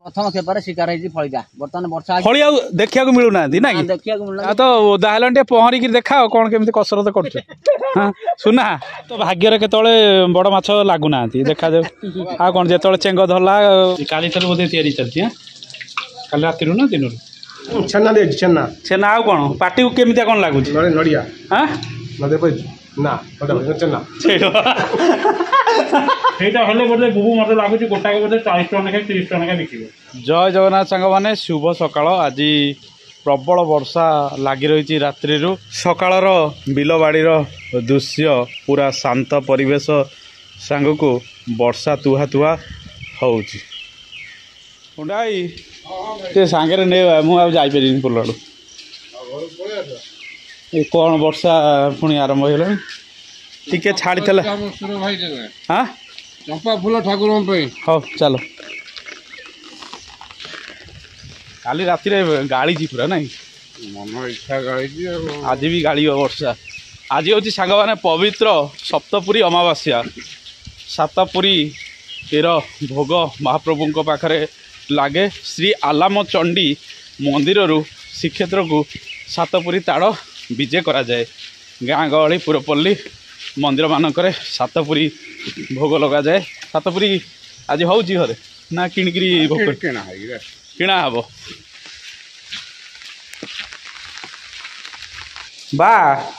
प्रथम खेपर शिकार फलिया बर्तमान वर्षा फली आ देखा मिलूना ना कि देखा मिलना तो ओदा हेलान पहरिकी देखा कौन केमी कसरत कर सुना तो भाग्य केतले बड़ माछ लगुना देखा जाऊ आ कौन जो चेंग धरला काली बोधे तैयारी चलती काली राति ना दिन छेना दे छेना छेना आ कौन पार्टी को केमिया कौन लगुच नड़िया हाँ ना छेना ସେଇଟା ହେଲେ ବୋଧେ ବୁବୁ ମତେ ଲାଗୁଛି ଗୋଟାକେ ବୋଧେ 40 ଟଙ୍କା ଲେଖା 30 ଟଙ୍କା ଲେଖା ବିକିବ। ଜୟ ଜଗନ୍ନାଥ ସାଙ୍ଗମାନେ ଶୁଭ ସକାଳ। ଆଜି ପ୍ରବଳ ବର୍ଷା ଲାଗି ରହିଛି ରାତ୍ରିରୁ। ସକାଳର ବିଲବାଡ଼ିର ଦୃଶ୍ୟ ପୁରା ଶାନ୍ତ ପରିବେଶ ସାଙ୍ଗକୁ ବର୍ଷା ତୁହା ତୁହା ହେଉଛି। ହୁଣ୍ଡାଇ ସେ ସାଙ୍ଗରେ ନେ ମୁଁ ଆଉ ଯାଇପାରିବିନି ପୋଲ ଆଡ଼ୁ। ଏ କ'ଣ ବର୍ଷା ପୁଣି ଆରମ୍ଭ ହେଇଗଲାଣି। ଟିକେ ଛାଡ଼ିଥିଲା हाँ चंपा फूल ठाकुर हाँ चलो काली राति गाड़ी पूरा ना मन इच्छा गाड़ी आज भी गाड़ी वर्षा आज हूँ सांग मैंने पवित्र सप्तपुरी अमावास्या सातपुरी भोग महाप्रभु पाखरे लगे श्री आलाम चंडी मंदिर श्रीक्षेत्र को सातपुरी ताड़ विजे करा जाए गाँ गहली पुरपल्ली मंदिर मानक सातपुरी भोग लगा जाए। सातपुरी आज हूँ घरे ना किणिकी किणा हम बा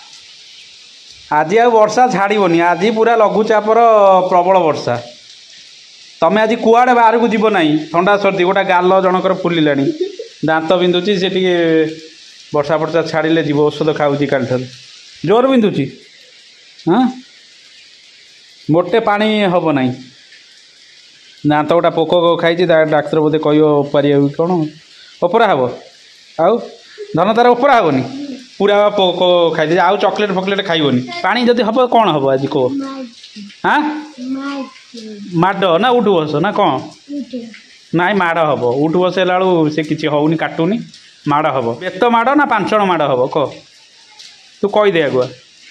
आज आ वर्षा छाड़बनी आज पूरा लघुचापर प्रबल वर्षा तमें आज कुआड़े बाहर को जीव ना ठंडा सर्दी गोटा गाल जनकर फुलिला दांत बिंधुची से वर्षा फर्षा छाड़े जीव औषध खाऊँ काली जोर बिंधुची हाँ मोटे पानी हम ना दांत गोटा पोक खाई डाक्तर बोधे कह पारि कौन उपरा हम आउ धन तार उपरा हेनी पूरा पोक खाई आउ चॉकलेट फकलेट खाइबनी पानी जदि हम कौन हम आज कह हाँ माड ना उठु बस ना कौन ना माड़ हम उठु बस बेलू से किसी होनी काटुनी माड़ हम बेत माड़ ना पांचण माड़ हम कह तू कहीदे आगुआ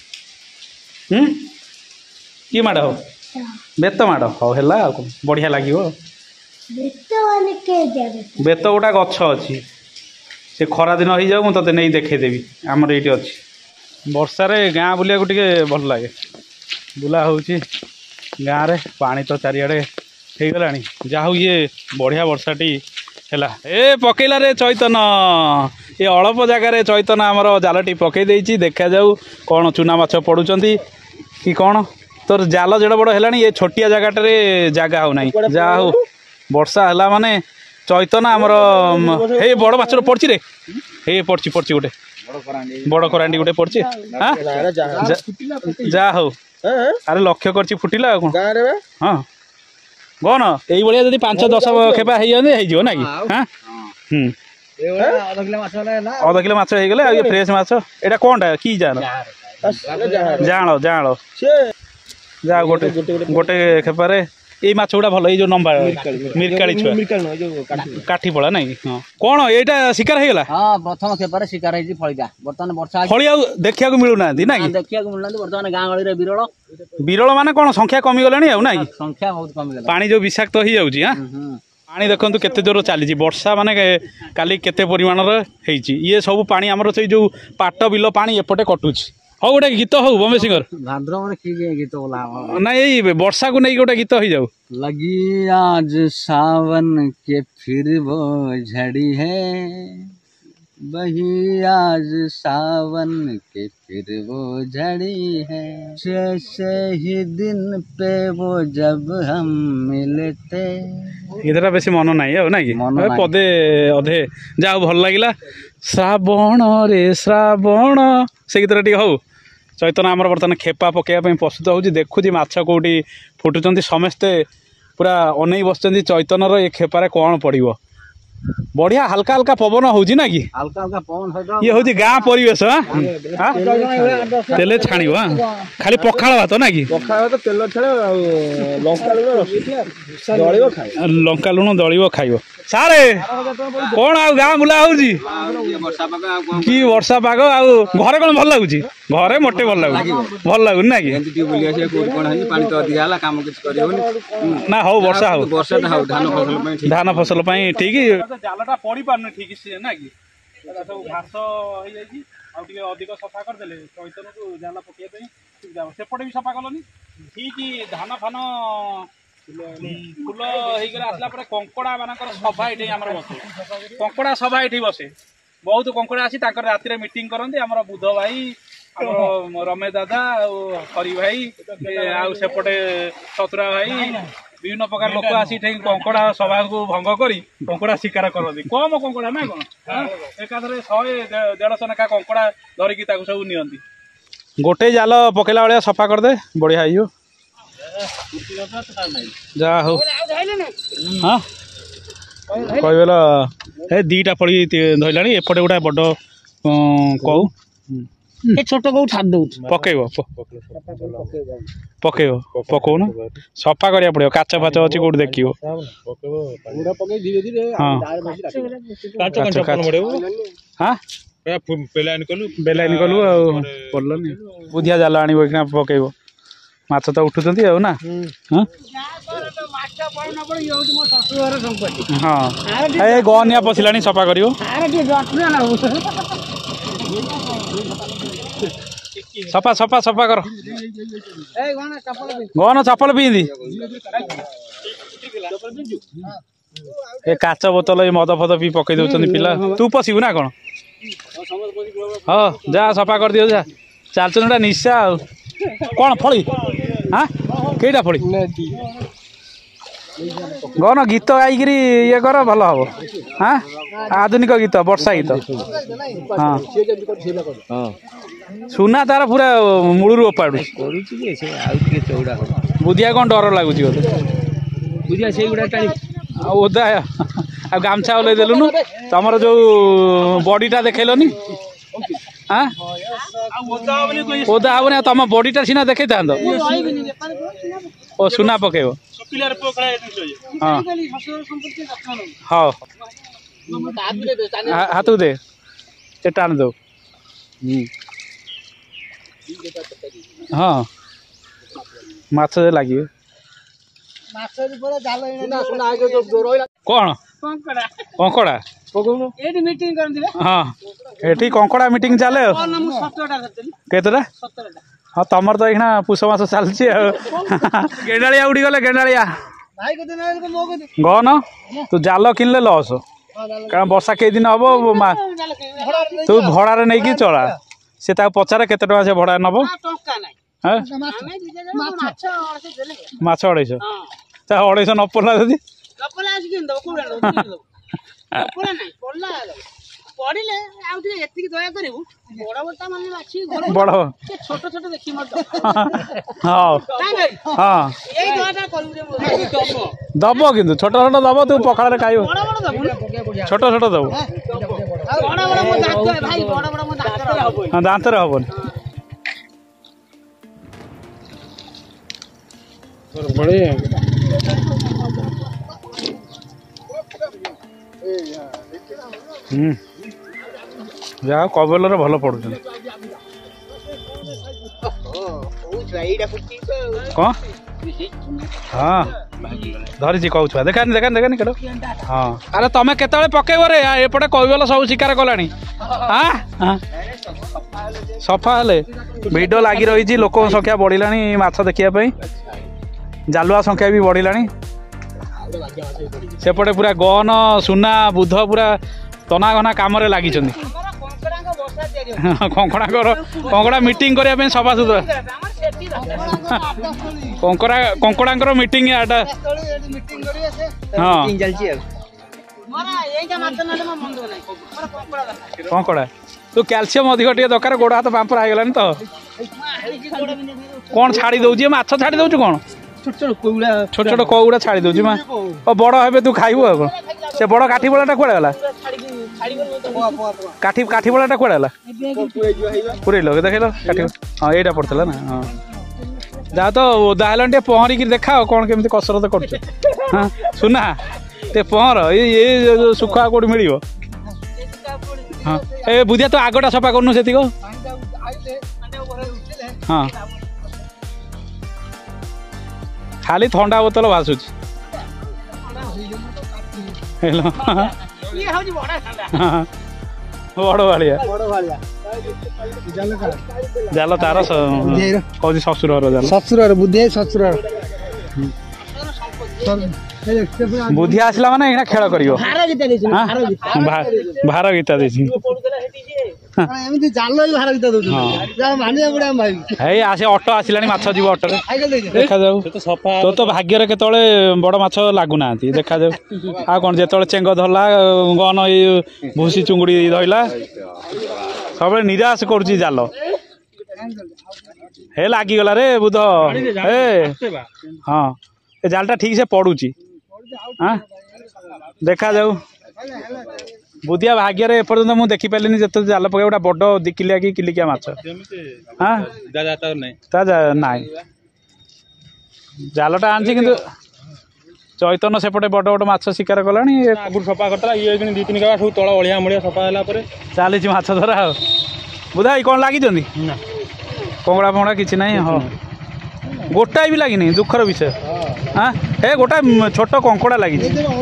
कि माड़ हो बेत माड़ हाँ है बढ़िया लगे बेत गोटा गछ अच्छी से खरा दिन हो जाऊ मुझे नहीं देखेदेवी आमर ये अच्छी वर्षारे गाँ बुलिया टे भल लगे बुला हो गाँव में पानी तो चारिड़े हो गला जहाँ ये बढ़िया वर्षाटी है ए पकेला रे चैतन ये अल्प जगार चैतन आमर जालटी पकई देती देखा जाऊ कौन चुना माछ पड़ुंट कि कौन तोर जाल जेड़ बड़ है ये छोटिया जगह जगह हो ना जा हो वर्षा है माने चैतन आमर हे बड़ माछ पड़ी रे हे पड़ी पड़ी गोटे बड़ करांडी गोटे पड़ी हाँ जा हो अरे लक्ष्य कर फुटिला हाँ कौन ये जब 5-10 खेपा हो ना कि हाँ अध किलो माछ हो गले फ्रेश माछ एटा कौनटा कि जान जाल जाल जा गोटे गोटे खेपारे ये माछ गुड़ा भल ये जो नंबा मिरकाली छुआ काठी पड़ा ना हाँ कौन यहाँ शिकार हो हाँ प्रथम खेपर शिकार फलिया बर्तमान वर्षा फली आ देखा मिलूना ना कि देखा मिलना बर्तमान गाँ गहली विरल विरल माने कौन संख्या कमिगला ना संख्या बहुत कमिगला पानी जो विषाक्त हो जाऊँगी हाँ पानी देखो केते जोर चली वर्षा माने काली केते परिमाण ये सब पानी आमर से जो पाट बिल पानी एपटे कटुची हाँ गोटे गीत हो बम्बे सिंगर भाद्रव गीत बोला ना यही वर्षा को नहीं गोटे गीत हो जाऊ लगी आज सावन के फिर वो झड़ी है वही आज सावन के फिर वो झड़ी है जैसे ही दिन पे वो जब हम मिलते इधर बेसी मन ना कि पदे अधे जा भल लगे श्रावण रे श्रावण से गीत टे हो चैतन आमर बर्तमान खेपा पकड़ा प्रस्तुत हो देखुची माछ कौटी फुटुंट समस्ते पूरा अनै बस चैतनर ये खेपारे कौन पड़ो बढ़िया हल्का हल्का पवन होउची ना कि हल्का हल्का पवन सहित ये होउची गाँ परिवेश हां तेले छाणिबो हां खाली पखाळ भात ना कि पखाळ भात तेल छाड़े लंका लुण दलियो खाए लंका लुण दलियो खाइबो सारे कोन आ गाँ बुला होउची कि वर्षा पाग आ घरे कोन भल लागुची घरे मोटे भल लागु ना कि एंती बुली आसी कोड कोन है पानी तो अधिक हला काम किछ करियोनी ना हो वर्षा हो हो धान फसल पई ठीक जालटा पड़ी पारने ठीक से ना कि सब घास हो जाई आ टिके अधिक सफा कर देले चैतन को जाला पकिया पई ठीक जाव सेपटे भी सफा करलनी ठीक धान फान फूल हेई गला आसला पर कंकड़ा मानकर सभा एठी हमर बसे कंकड़ा सभा एठी बसे बहुत कंकड़ा आसी ताकर राति रे मीटिंग करंती हमर बुध भाई हमर रमेश दादा हरि भाई आ सेपटे सतुरा भाई विभिन्न प्रकार लोक आसी कंकड़ा सभा को भंग करी कंकड़ा शिकार करती कम कंकड़ा ना कौन एकाधरे 100-150 लेखा कंकड़ा धरिकी सब नियंती गोटे जाल पकेला भाया सफा करदे बढ़िया हो जा हो हाँ कहला ए दीटा फड़ी धरला एपटे गोटा बड़ कौ छोट कौ छाड़ दौ पकेब पकेब पकौन सफा करिया पड़ो काच फाच अच्छी कौट देख हाँ बेलाइन कलु पड़लनि बुधिया जाल आण पकेब माछ तो उठुंट ना हाँ ए गनिया पशिला सफा कर सफा सफा सफा कर गन चपल पिंधि ए काच बोतल ये मद फद पी पकई दौरान पिला तू पशिबू ना कौन हाँ जा सफा कर दियो जा चालचन निशा कौन फली हाँ कईटा फली गन गीत गाइक ये कर भल हम हाँ आधुनिक गीत वर्षा गीत हाँ सुना तार पूरा मूलू ओपाड़ू बुधिया कौन डर लगुच ओदा आ गामछा ओल्लै देलुनु तमर जो बॉडीटा देखलनि हाँ ओदा हेनी तुम बॉडीटा सीना देखई था ओ सुना पकेब हाँ हाँ हाथ दे टाण दो हाँ माछ लगे कौन कंकड़ा हाँ ये कंकड़ा मीटिंग चले केतटा हाँ तुम तो यहाँ पुष मास चलती गेंडाड़िया उड़ी गले गेंडाड़िया गन तू जाल किनले लस कारण वर्षा कई दिन हम तू भड़ारे नहीं कि चला से पचारे केते टका से भड़ा नब माछ 250 250 न पड़ा जदि बड़ हाँ हाँ दब कि छोट छोट दब तू पखाड़े खाइब छोट छोट दब हाँ दांत हेनी जा कबेलर भल पड़ुछ कौन हाँ धरी कहूँ छुआ देखानी देखानी देखानी केट हाँ अरे तुम केत पकेब रे एपटे कबेल सब शिकार कलानी हाँ सफा हेले भिड लगी रही लोक संख्या बढ़ला माछ देखापी जालुआ संख्या भी बढ़ला सेपटे पूरा गन सुना बुध पूरा तना घना कम लगी कंकड़ा मीटिंग करने सफा सुतरा कंकड़ा मीटिंग आटा हाँ कंकड़ा तू कैल्शियम अधिक टे दरकार गोड़ हाथ पांपरा हो गलानी तो कौन छाड़ी दौची माछ छाड़ी दौचु कौन छोट छोट कौड़ा छाड़ी दौची बड़ हे तू खाइबू से बड़ काठी बड़ाटा कुआडे गला काठी बड़ाटा कुआडे गला पुरेलो देखलो काठी हां एटा पड़तला ना हां जा तो ओदा हेलन टे पहरी की देखाओ कोन केमती कसरत करछ हां सुना ते पहर ये सुखा कोड मिलियो हां ए बुधिया तो आगोटा सफा करनु सेति को हां खाली ठंडा बोतल भासुच हेलो ये हउजी बड़ा ठंडा बड़ भालिया जाल तार कौन शशुर शशुर बुद्धि शशुर बुद्धि आसला माने एना खेल करियो भार गीता देछि एमती जाल भार गीता दउछ जा मानिया बुडा भाई हे आसे ऑटो आसिलानी माछ जीव ऑटो रे देखा जाऊ तो तो भाग्य रे केतळे बड़ माछ लागु नांती देखा जाऊ आ कोन जेतळे चेंग धरला गन ए भूसी चुंगुडी धइला सब निराश करछि जाल हे लागी गला रे बुध ए हां ए जालटा ठीक से पडुची हां देखा जाऊ बुधिया भाग्य रे एपर्यंत मु देखि पालिनी जत जाल पके गोटा बड़ दिकिलिया कि किलिकिया माछ हां जाता नहीं ता नाई जालटा आनछि किंतु चैतन्य सेपटे बड़ बड़ माछ शिकार कलानी आगुर सफा करता ये दिन 2-3 गावा सब तळ ओळिया मुळिया सफा होला परे चालीछि माछ धरा बुधाई कोन लागि जंदी ना कोंगड़ा फोंगड़ा किछि नाही हां गोटाई भी लागिनी दुखर विषय हाँ हे गोटा छोट कंकड़ा लगी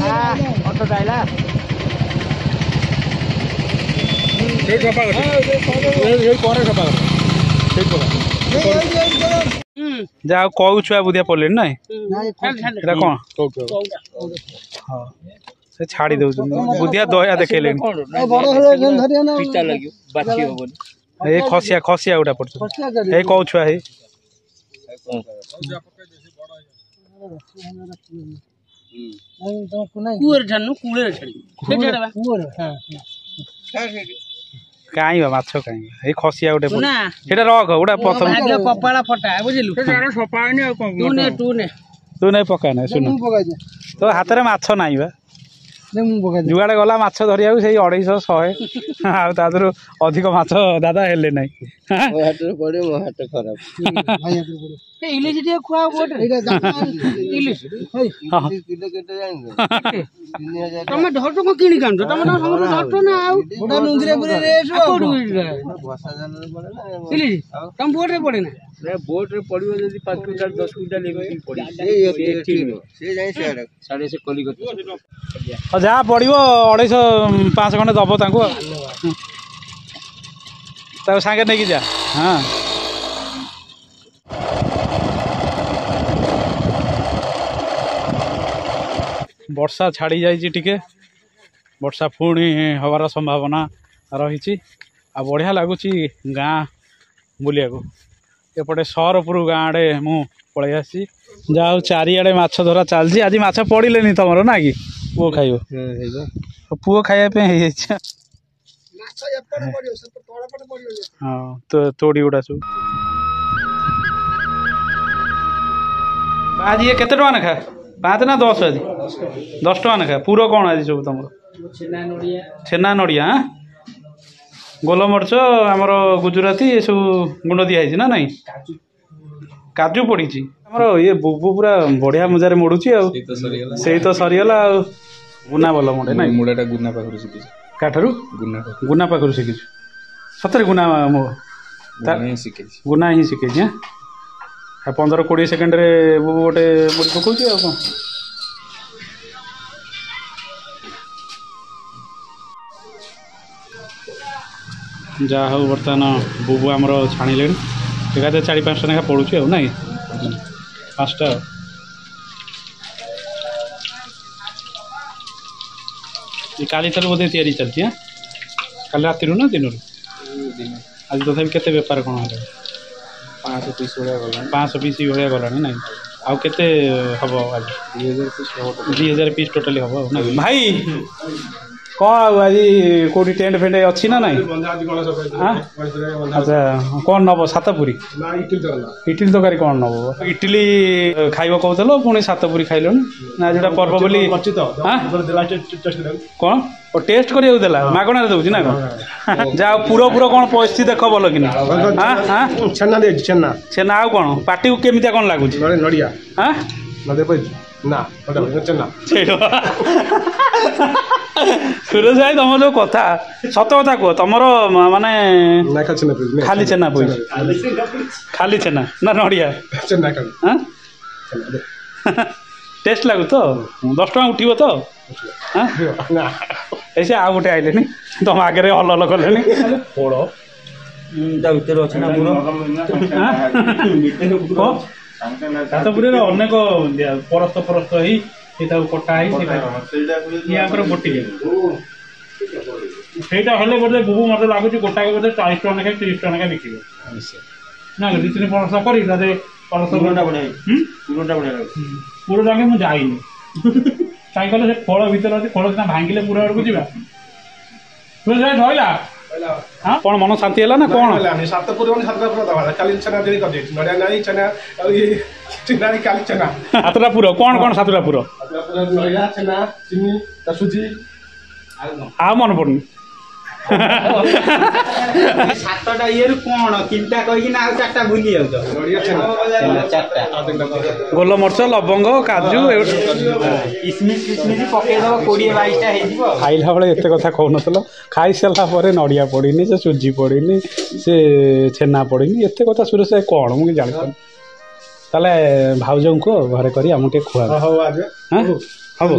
जा कौ छुआ बुधिया पड़े ना कौन हाँ से छाड़ी दे बुधिया दया देखेले खसिया खसिया गोटा पड़ कौ छुआ है काई माछ काई खसिया गोटे सेटा रख गोटा प्रथम कपाड़ा फटा बुझिलु तू नहीं पका ना सुन तो हाथ में माछ नाई बा जुआड़े गला माछ धरिया से 250-100 अधिक माछ दादा हेले ना बोट रे पड़ियो जदी 5 क्विंटल 10 क्विंटल जहाँ पड़ो 250 खंडे दब सांगे नहीं जा हाँ वर्षा छाड़ी जाइए टिके वर्षा पुणी हबार संभावना रही बढ़िया लगुच गाँ बुलिया एपटे सहरपुर गाँ आड़े मु पलि आसी जाओ चारिआडे माछ धरा चलती आज माछ पड़े तुम ना कि पुओ खाइब पुओ खाइबा हाँ तो तोड़ी गुड़ा सब आज ये केते टका नेखा 5 ना 10 आज 10 टका नेखा पूरा कौन आज सब तुम छेना नड़िया गोलमरीच आमर गुजराती ये सब गुंड दिखाई ना नहीं काजू पड़ी आमर ये बुबू पूरा बढ़िया मजार मोड़ुची से तो सरीगला गुना भल मोड़े ना मुड़ाटा गुना पाखरु शिखि काठरू गुना पाखरु शिखि सतरे गुना मो गुना ही शिखी 15-20 सेकेंड रे बुबू गोटे मुड़ी पकाउची आ कौन जहाँ हूँ बर्तमान बुबू आमर छाणिले एकादे 4-5 टका पड़ुची आ ना 5टा काली ठार बोधे तैयारी चलती हाँ काली राति ना दिन आज तथा केते बेपार कौन है 500 पीस भलिया गला 500 पीस भाया गला ना आउ केते हम आज 2000 पीस टोटाली हम ना भाई कौन आज कौटी टेंट फेंट अच्छी ना नाई अच्छा कौन नब सातपुरी इटली तरकारी कौन नब इटली खाइब कहूल पुणी सातपुरी खाइल ना जो पर्व बोली कौन टेस्ट करिया देला मागण दौर ना कौन जा पुर पुर कौन परिस्थिति देख भल कि छेना आउ कौन पार्टी को केमिया कौन लगुच सुरेश भाई तुम जो कथा सत कथा कह तुम माने खाली छेना पैसा खाली छेना ना नड़िया टेस्ट लगु तो 10 टका उठिब तो ऐसे आउ गोटे आइले तुम आगे हल हल कले सातपुरी अनेक परस्त परस्त कटा गोटे ସେଇଟା ହେଲେ ବୋଧେ ବୁବୁ ମତେ ଲାଗୁଛି ଗୋଟାକ ବୋଧେ 40 ଟଙ୍କା ଲେଖା 30 ଟଙ୍କା ଲେଖା ବିକିବ ନା 2-3 ପରସ୍ତ କରି ତାରେ ପରସ୍ତ ପୁରଟା ବଢିଆ ପୁର ଯାକେ ମୁଁ ଯାଇନି କାଇଁ କହିଲେ ସେ ଫଳ ଭିତରେ ଅଛି ଫଳ ସିନା ଭାଙ୍ଗିଲେ ପୁର ଆଡକୁ ଯିବା ତୁ ଯାଇ ଧଇଲା कौन मन शांति है ना कौन सातटा पुर कौन कौन सातटा पुर आ मन पड़नी सातटा ये कौन तीनटा कहीं चार्टा भूली गोल मर्च लवंग काजू खाइला बेले एत कथा कहून खाई सारा पर नड़िया पड़नी से सुजी पड़नी से छेना पड़नी एत कथा सुरेश कौन मुझे जान ताले भाउज को घरे करी आमको खुआ हम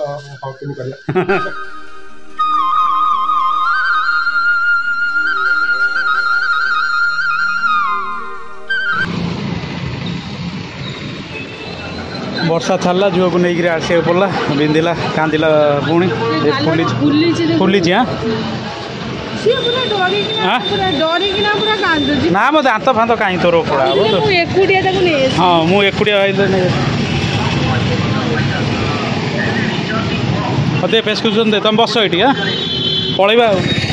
वर्षा छाड़ा झुआ को नहीं आसे पड़ा बिंदिला कांदिला पुणी फुली ना मो दात फात कहीं तोर पड़ा हाँ मुझे दे प्रेस्क्रिप्शन दे तुम बस ये पलैबा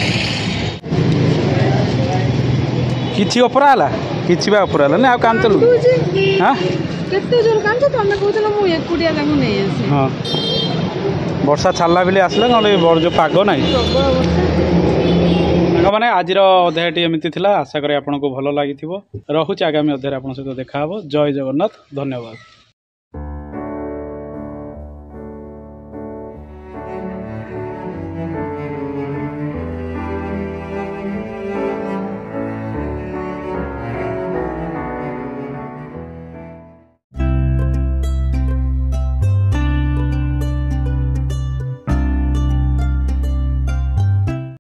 कि उपरा है कि उपरा है ना कांदलु हाँ हाँ वर्षा छाड़ा बेले आसला ना जो पाग ना मैंने आज अध्यायटी एमती आशा करें आपको भल लगी रोचे आगामी अध्याय आप सहित देखा जय जगन्नाथ धन्यवाद।